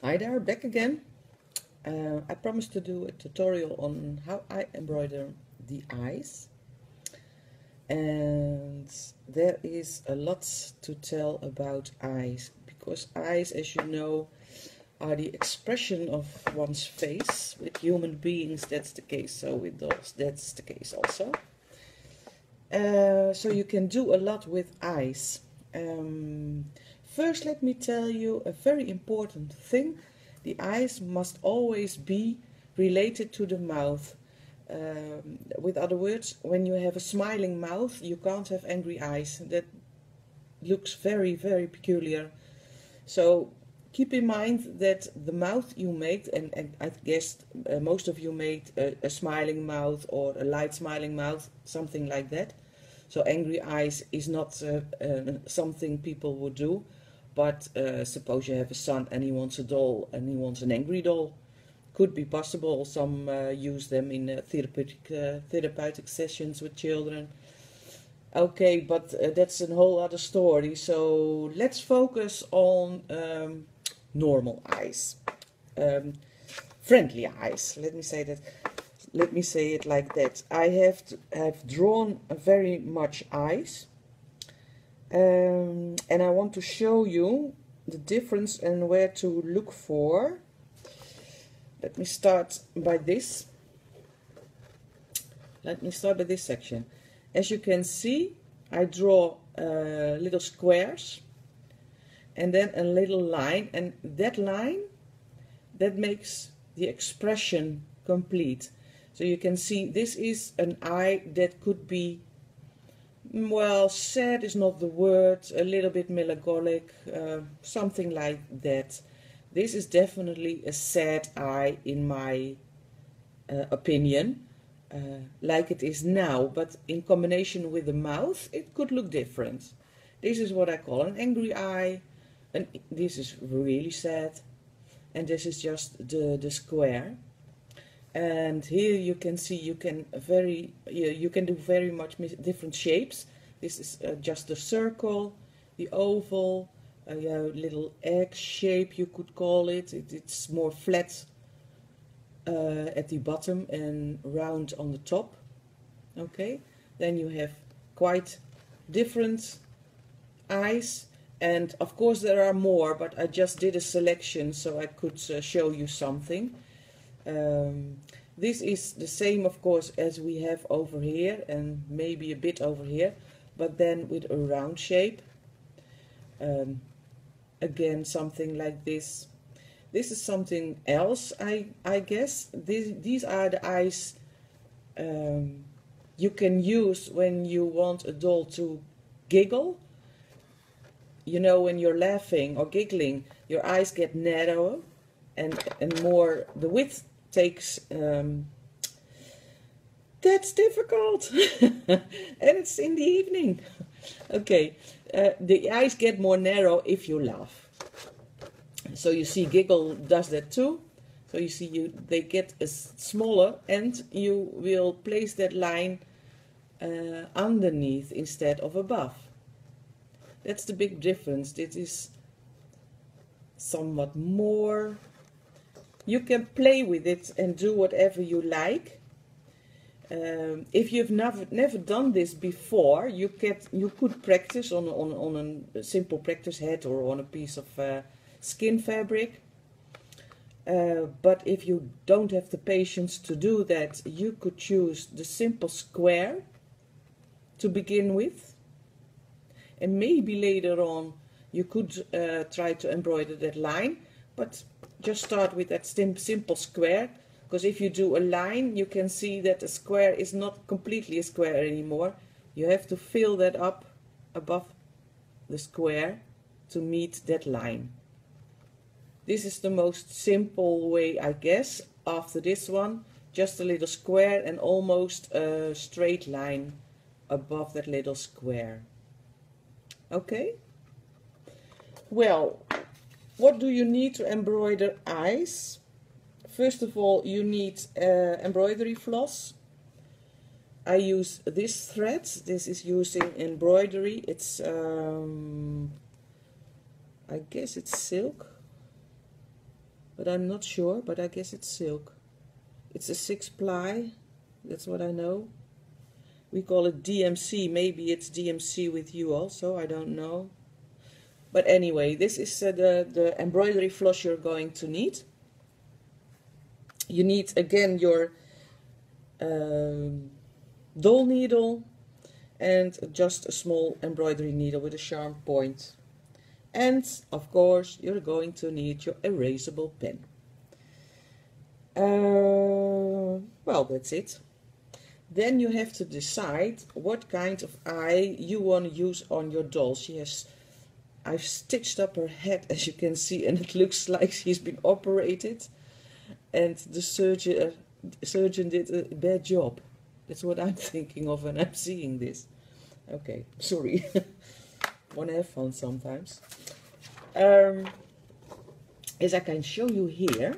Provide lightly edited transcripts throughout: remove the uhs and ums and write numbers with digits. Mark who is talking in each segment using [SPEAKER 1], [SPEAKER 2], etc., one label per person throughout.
[SPEAKER 1] Hi there, back again. I promised to do a tutorial on how I embroider the eyes, and there is a lot to tell about eyes, because eyes, as you know, are the expression of one's face. With human beings that's the case, so with dolls that's the case also. So you can do a lot with eyes. First, let me tell you a very important thing. The eyes must always be related to the mouth. With other words, when you have a smiling mouth, you can't have angry eyes. That looks very, very peculiar. So keep in mind that the mouth you make, and I guess most of you made a smiling mouth or a light smiling mouth, something like that. So angry eyes is not something people would do. But suppose you have a son and he wants a doll and he wants an angry doll. Could be possible. Some use them in therapeutic sessions with children. Okay, but that's a whole other story. So let's focus on normal eyes. Friendly eyes. Let me say that. Let me say it like that. I have drawn very much eyes. And I want to show you the difference and where to look for. Let me start by this. Let me start by this section. As you can see, I draw little squares and then a little line, and that line, that makes the expression complete. So you can see this is an eye that could be, well, sad is not the word, a little bit melancholic, something like that. This is definitely a sad eye in my opinion, like it is now, but in combination with the mouth it could look different. This is what I call an angry eye, and this is really sad, and this is just the square. And here you can see you can do very much different shapes. This is just a circle, the oval, a little egg shape you could call it. It's more flat at the bottom and round on the top. Okay, then you have quite different eyes, and of course there are more, but I just did a selection so I could show you something. This is the same, of course, as we have over here and maybe a bit over here, but then with a round shape. Again, something like this. This is something else, I guess. These are the eyes you can use when you want a doll to giggle. You know, when you're laughing or giggling, your eyes get narrower and more, the width takes, that's difficult. And it's in the evening. Okay, the eyes get more narrow if you laugh. So you see giggle does that too. So you see they get smaller, and you will place that line underneath instead of above. That's the big difference. It is somewhat more. You can play with it and do whatever you like. If you've never done this before, you could practice on a simple practice head or on a piece of skin fabric. But if you don't have the patience to do that, you could choose the simple square to begin with. And maybe later on you could try to embroider that line, but just start with that simple square, because if you do a line, you can see that a square is not completely a square anymore. You have to fill that up above the square to meet that line. This is the most simple way, I guess. After this one, just a little square and almost a straight line above that little square. Okay? Well, what do you need to embroider eyes? First of all, you need embroidery floss. I use this thread. This is used in embroidery. It's, I guess it's silk. but I'm not sure, but I guess it's silk. It's a 6-ply, that's what I know. We call it DMC, maybe it's DMC with you also, I don't know. But anyway, this is the embroidery floss you're going to need. You need again your doll needle and just a small embroidery needle with a charm point. And of course you're going to need your erasable pen. Well, that's it. Then you have to decide what kind of eye you want to use on your doll. I've stitched up her head, as you can see, and it looks like she's been operated, and the surgeon did a bad job. That's what I'm thinking of when I'm seeing this. Okay, sorry. Want to have fun sometimes. As I can show you here,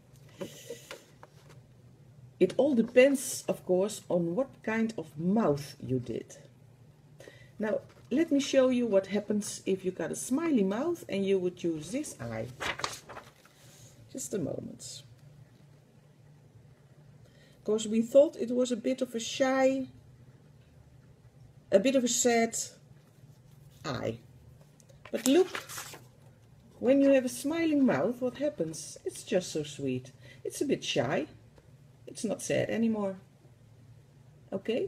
[SPEAKER 1] it all depends, of course, on what kind of mouth you did. Now, let me show you what happens if you got a smiley mouth and you would use this eye. Just a moment. Because we thought it was a bit of a shy, a bit of a sad eye. But look, when you have a smiling mouth, what happens? It's just so sweet. It's a bit shy. It's not sad anymore. Okay?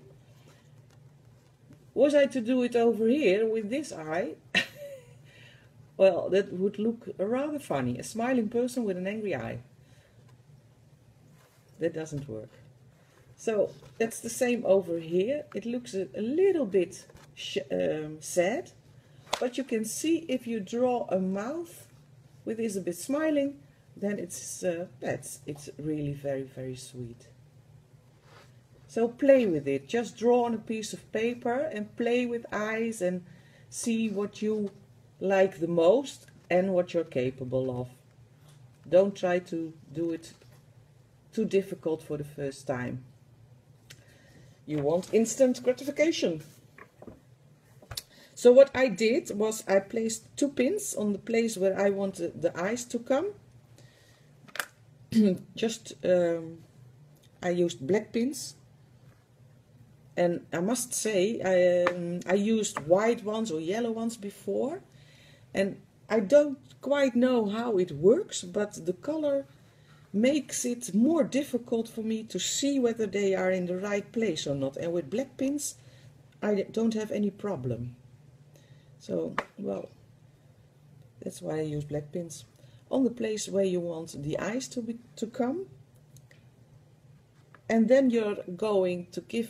[SPEAKER 1] Was I to do it over here with this eye? Well, that would look rather funny. A smiling person with an angry eye. That doesn't work. So that's the same over here. It looks a little bit sad. But you can see if you draw a mouth with this a bit smiling, then it's really very, very sweet. So play with it. Just draw on a piece of paper and play with eyes and see what you like the most and what you're capable of. Don't try to do it too difficult for the first time. You want instant gratification. So what I did was I placed 2 pins on the place where I wanted the eyes to come. I used black pins. And I must say, I used white ones or yellow ones before. And I don't quite know how it works, but the color makes it more difficult for me to see whether they are in the right place or not. And with black pins, I don't have any problem. So, well, that's why I use black pins. On the place where you want the eyes to come. And then you're going to give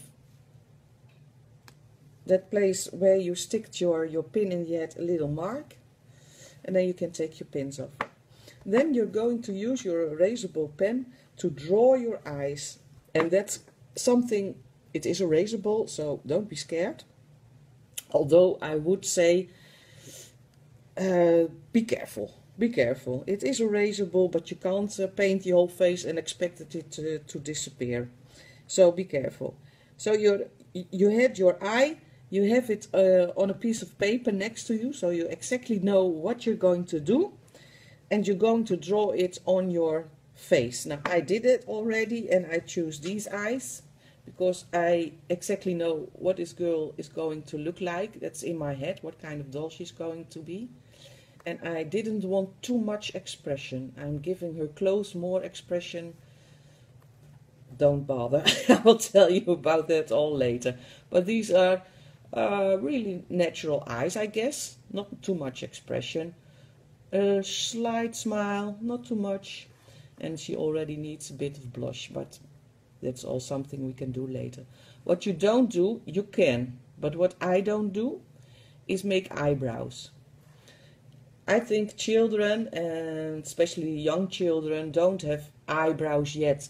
[SPEAKER 1] that place where you stick your pin in yet a little mark, and then you can take your pins off. Then you're going to use your erasable pen to draw your eyes, and that's something, it is erasable, so don't be scared. Although I would say be careful, be careful. It is erasable, but you can't paint the whole face and expect it to disappear. So be careful. So you had your eye. You have it on a piece of paper next to you, so you exactly know what you're going to do, and you're going to draw it on your face. Now, I did it already, and I choose these eyes, because I exactly know what this girl is going to look like. That's in my head, what kind of doll she's going to be. And I didn't want too much expression. I'm giving her clothes more expression. Don't bother, I will tell you about that all later. But these are really natural eyes, I guess. Not too much expression. A slight smile, not too much. And she already needs a bit of blush, but that's all something we can do later. What you don't do, you can. But what I don't do is make eyebrows. I think children, and especially young children, don't have eyebrows yet.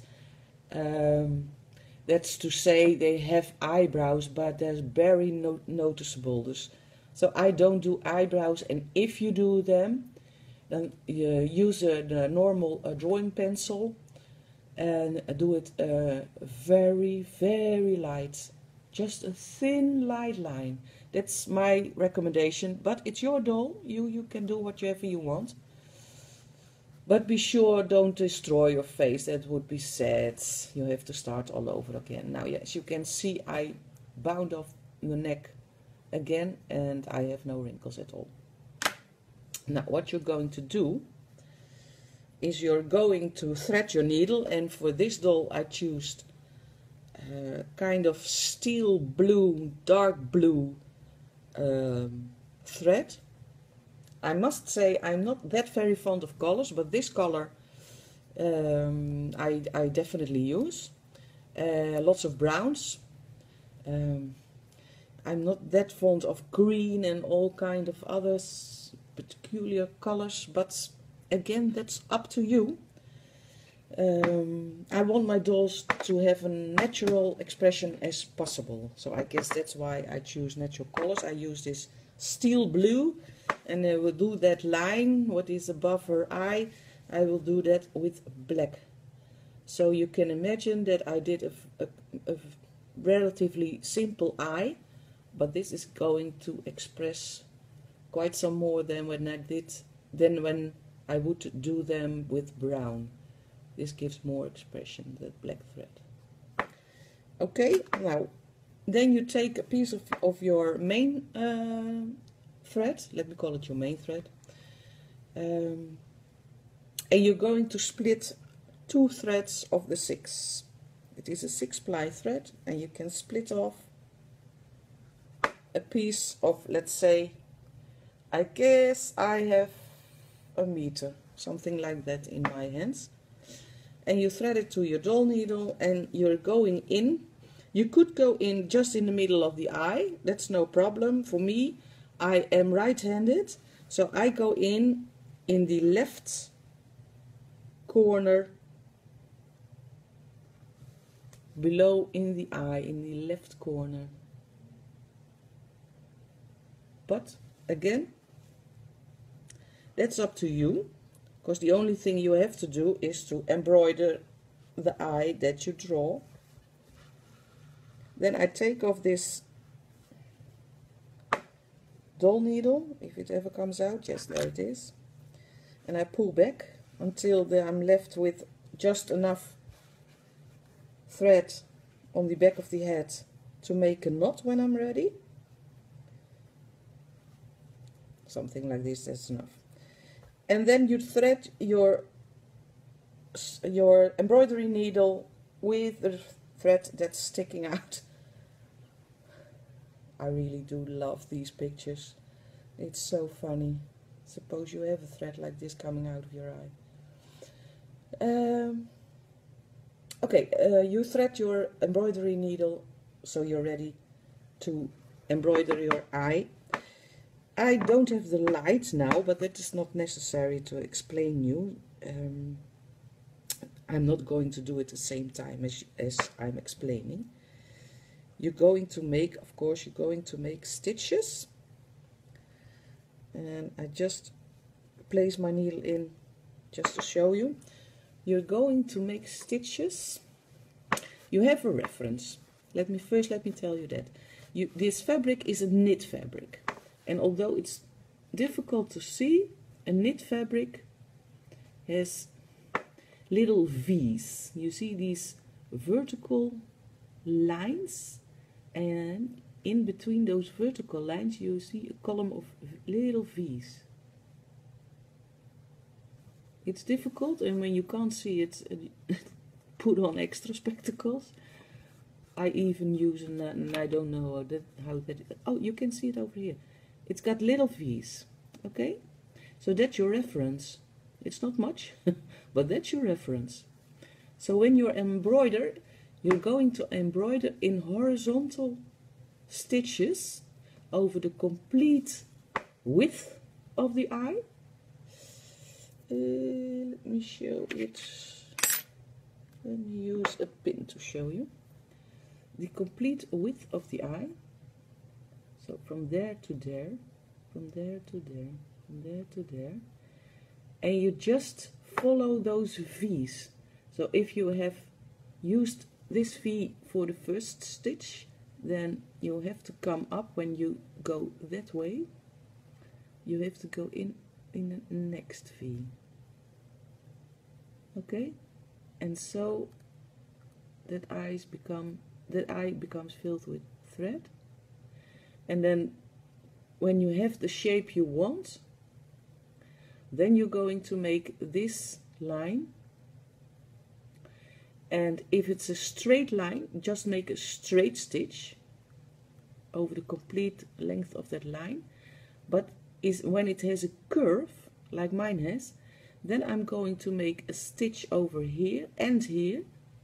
[SPEAKER 1] That's to say they have eyebrows, but they're very noticeable. So I don't do eyebrows, and if you do them, then you use the normal drawing pencil and do it very, very light. Just a thin, light line. That's my recommendation, but it's your doll. You can do whatever you want. But be sure, don't destroy your face, that would be sad. You have to start all over again. Now, as you can see, I bound off the neck again and I have no wrinkles at all. Now, what you're going to do is you're going to thread your needle, and for this doll I choose kind of steel blue, dark blue thread. I must say I'm not that very fond of colors, but this color I definitely use. Lots of browns. I'm not that fond of green and all kind of other peculiar colors, but again, that's up to you. I want my dolls to have a natural expression as possible, so I guess that's why I choose natural colors. I use this steel blue, and I will do that line what is above her eye, I will do that with black. So you can imagine that I did a relatively simple eye, but this is going to express quite some more than when I would do them with brown. This gives more expression, that black thread. Okay, now then you take a piece of your main thread, let me call it your main thread, and you're going to split 2 threads of the 6. It is a 6-ply thread, and you can split off a piece of, let's say, I guess I have a meter, something like that in my hands. And you thread it to your doll needle, and you're going in. You could go in just in the middle of the eye, that's no problem. For me, I am right-handed, so I go in the left corner below in the eye, in the left corner. But again, that's up to you, because the only thing you have to do is to embroider the eye that you draw. Then I take off this doll needle, if it ever comes out. Yes, there it is. And I pull back until I'm left with just enough thread on the back of the head to make a knot when I'm ready. Something like this, that's enough. And then you thread your embroidery needle with the thread that's sticking out. I really do love these pictures. It's so funny. Suppose you have a thread like this coming out of your eye. Okay, you thread your embroidery needle so you're ready to embroider your eye. I don't have the light now, but that is not necessary to explain you. I'm not going to do it at the same time as I'm explaining. You're going to make, of course, you're going to make stitches. And I just place my needle in just to show you. You're going to make stitches. You have a reference. Let me tell you that. This fabric is a knit fabric. And although it's difficult to see, a knit fabric has little V's. You see these vertical lines, and in between those vertical lines you see a column of little V's. It's difficult, and when you can't see it, put on extra spectacles. I even use and I don't know how that. Oh, you can see it over here. It's got little V's, okay? So that's your reference. It's not much, but that's your reference. So when you embroider, you're going to embroider in horizontal stitches over the complete width of the eye. Let me show it. Let me use a pin to show you. The complete width of the eye. So from there to there, from there to there, from there to there. And you just follow those V's. So if you have used this V for the first stitch, then you have to come up when you go that way. You have to go in the next V. Okay, and so that eye becomes filled with thread, and then when you have the shape you want, then you're going to make this line, and if it's a straight line, just make a straight stitch over the complete length of that line. But when it has a curve like mine has, then I'm going to make a stitch over here and here,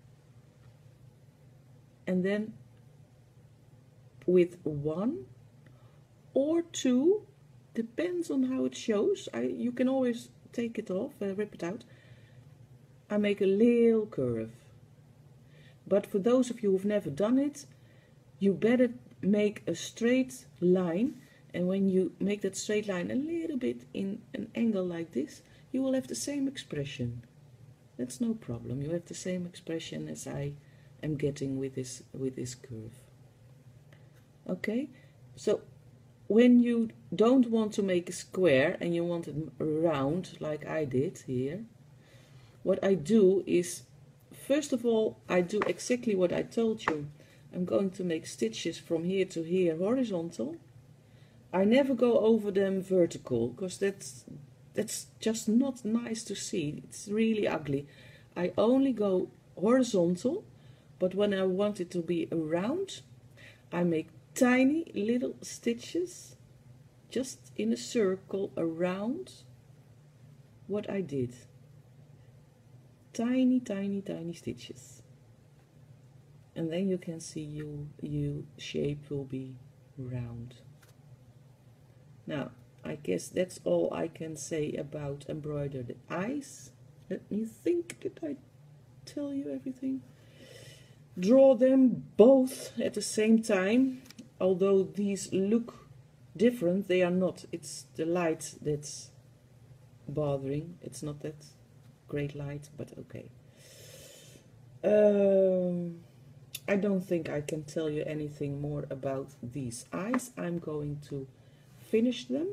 [SPEAKER 1] and then with 1 or 2, depends on how it shows, you can always take it off, rip it out, I make a little curve. But for those of you who've never done it, you better make a straight line, and when you make that straight line a little bit in an angle like this, you will have the same expression. That's no problem, you have the same expression as I am getting with this curve. Okay, so when you don't want to make a square and you want it round like I did here, what I do is, first of all, I do exactly what I told you. I'm going to make stitches from here to here horizontal. I never go over them vertical, because that's just not nice to see. It's really ugly. I only go horizontal, but when I want it to be round, I make tiny little stitches just in a circle around what I did. Tiny, tiny, tiny stitches. And then you can see your shape will be round. Now, I guess that's all I can say about embroidered eyes. Let me think, did I tell you everything? Draw them both at the same time. Although these look different, they are not. It's the light that's bothering. It's not that great light, but okay. I don't think I can tell you anything more about these eyes. I'm going to finish them.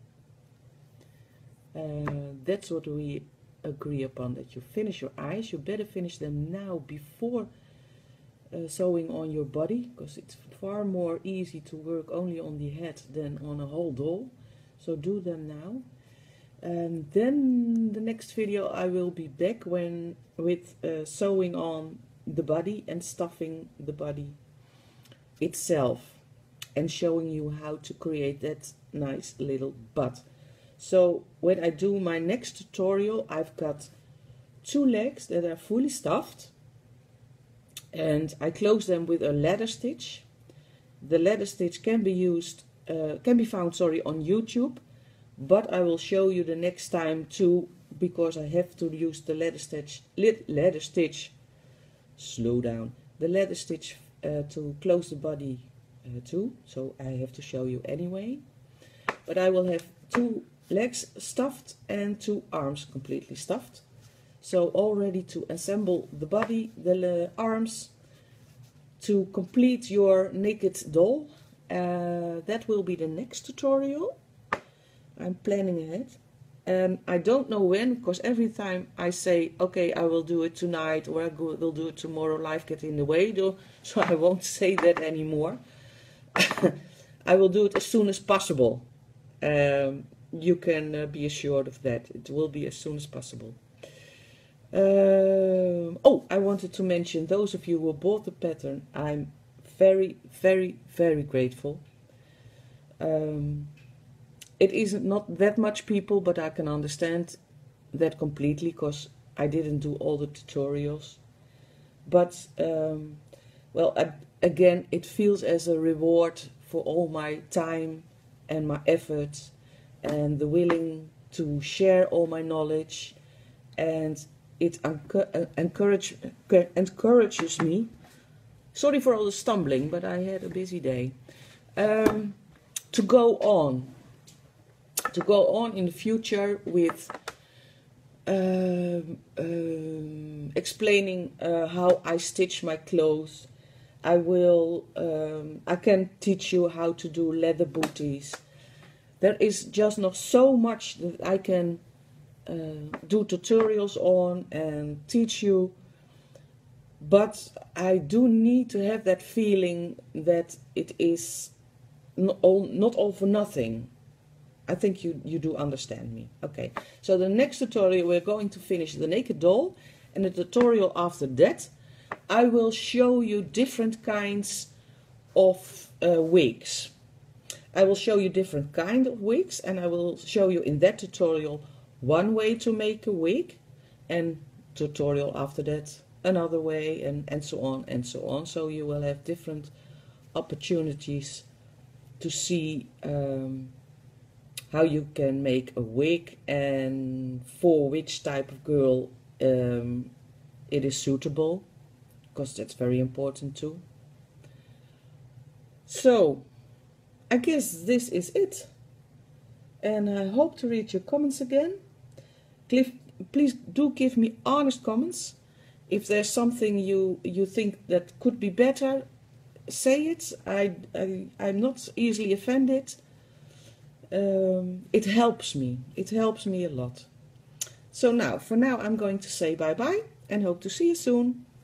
[SPEAKER 1] That's what we agree upon, that you finish your eyes. You better finish them now before sewing on your body, because it's far more easy to work only on the head than on a whole doll. So do them now. And then the next video I will be back with sewing on the body and stuffing the body itself and showing you how to create that nice little butt. So when I do my next tutorial, I've got 2 legs that are fully stuffed, and I close them with a ladder stitch. The ladder stitch can be found on YouTube, but I will show you the next time too, because I have to use the ladder stitch. Slow down. The ladder stitch to close the body too, so I have to show you anyway. But I will have 2 legs stuffed and 2 arms completely stuffed. So all ready to assemble the body, the arms, to complete your naked doll. That will be the next tutorial. I'm planning ahead. I don't know when, because every time I say, okay, I will do it tonight, or I will do it tomorrow, life gets in the way, so I won't say that anymore. I will do it as soon as possible. You can be assured of that. It will be as soon as possible. Oh, I wanted to mention, those of you who bought the pattern, I'm very, very, very grateful. It isn't not that much people, but I can understand that completely, because I didn't do all the tutorials. But, well, again, it feels as a reward for all my time and my efforts and the willing to share all my knowledge, and it encourages me. Sorry for all the stumbling, but I had a busy day. To go on in the future with explaining how I stitch my clothes. I can teach you how to do leather booties. There is just not so much that I can do tutorials on and teach you, but I do need to have that feeling that it is not all for nothing. I think you do understand me. Okay, so the next tutorial we're going to finish the naked doll, and the tutorial after that I will show you different kinds of wigs. I will show you different kind of wigs, and I will show you in that tutorial one way to make a wig, and tutorial after that another way, and so on and so on. So you will have different opportunities to see how you can make a wig and for which type of girl it is suitable, because that's very important too. So I guess this is it, and I hope to read your comments again. Please do give me honest comments. If there's something you think that could be better, say it. I'm not easily offended. It helps me. It helps me a lot. So now, for now, I'm going to say bye-bye and hope to see you soon.